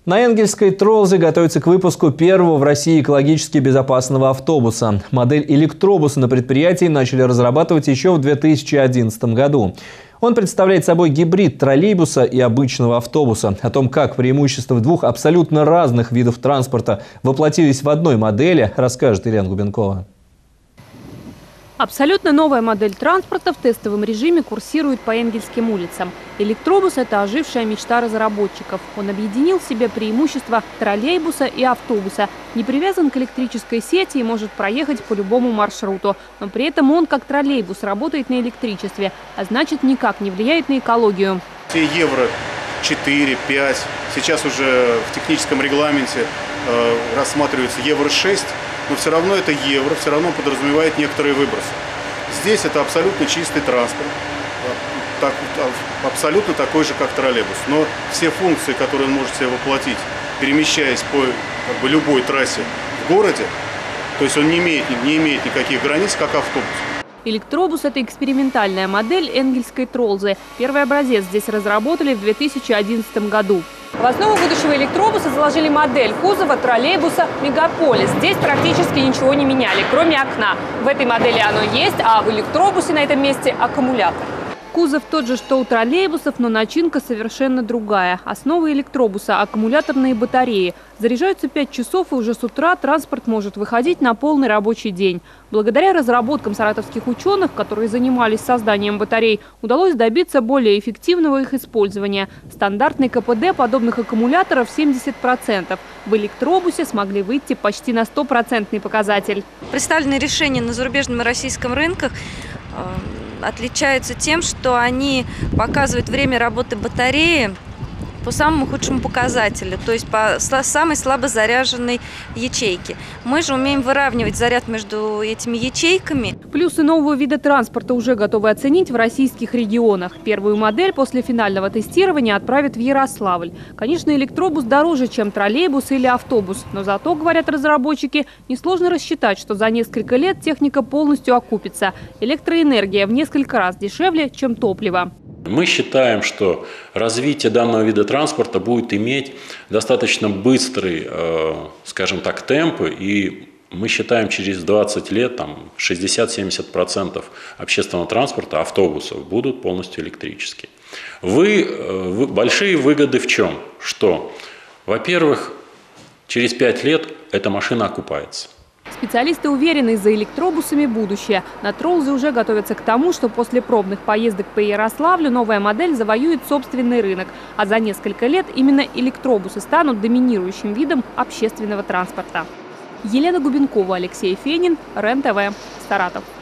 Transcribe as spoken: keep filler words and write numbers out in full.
На Энгельской Тролзе готовится к выпуску первого в России экологически безопасного автобуса. Модель электробуса на предприятии начали разрабатывать еще в две тысячи одиннадцатом году. Он представляет собой гибрид троллейбуса и обычного автобуса. О том, как преимущества двух абсолютно разных видов транспорта воплотились в одной модели, расскажет Елена Губенкова. Абсолютно новая модель транспорта в тестовом режиме курсирует по Энгельским улицам. Электробус – это ожившая мечта разработчиков. Он объединил в себе преимущества троллейбуса и автобуса. Не привязан к электрической сети и может проехать по любому маршруту. Но при этом он, как троллейбус, работает на электричестве, а значит никак не влияет на экологию. Все евро четыре, пять, сейчас уже в техническом регламенте э, рассматривается евро шесть. Но все равно это евро, все равно подразумевает некоторые выбросы. Здесь это абсолютно чистый транспорт, так, абсолютно такой же, как троллейбус. Но все функции, которые он может себе воплотить, перемещаясь по как бы, любой трассе в городе, то есть он не имеет, не имеет никаких границ, как автобус. Электробус – это экспериментальная модель Энгельской Тролзы. Первый образец здесь разработали в две тысячи одиннадцатом году. В основу будущего электробуса заложили модель кузова троллейбуса «Мегаполис». Здесь практически ничего не меняли, кроме окна. В этой модели оно есть, а в электробусе на этом месте аккумулятор. Кузов тот же, что у троллейбусов, но начинка совершенно другая. Основа электробуса – аккумуляторные батареи. Заряжаются пять часов, и уже с утра транспорт может выходить на полный рабочий день. Благодаря разработкам саратовских ученых, которые занимались созданием батарей, удалось добиться более эффективного их использования. Стандартный ка пэ дэ подобных аккумуляторов семьдесят процентов. В электробусе смогли выйти почти на стопроцентный показатель. Представленные решения на зарубежном и российском рынках отличаются тем, что они показывают время работы батареи по самому худшему показателю, то есть по самой слабо заряженной ячейке. Мы же умеем выравнивать заряд между этими ячейками. Плюсы нового вида транспорта уже готовы оценить в российских регионах. Первую модель после финального тестирования отправят в Ярославль. Конечно, электробус дороже, чем троллейбус или автобус, но зато, говорят разработчики, несложно рассчитать, что за несколько лет техника полностью окупится. Электроэнергия в несколько раз дешевле, чем топливо. Мы считаем, что развитие данного вида транспорта будет иметь достаточно быстрый, э, скажем так, темп, и мы считаем, через двадцать лет там шестьдесят-семьдесят процентов общественного транспорта, автобусов, будут полностью электрические. Вы, э, вы, большие выгоды в чем? Что, во-первых, через пять лет эта машина окупается. Специалисты уверены, за электробусами будущее. На Тролзе уже готовятся к тому, что после пробных поездок по Ярославлю новая модель завоюет собственный рынок. А за несколько лет именно электробусы станут доминирующим видом общественного транспорта. Елена Губенкова, Алексей Фенин, РЕН-ТВ, Саратов.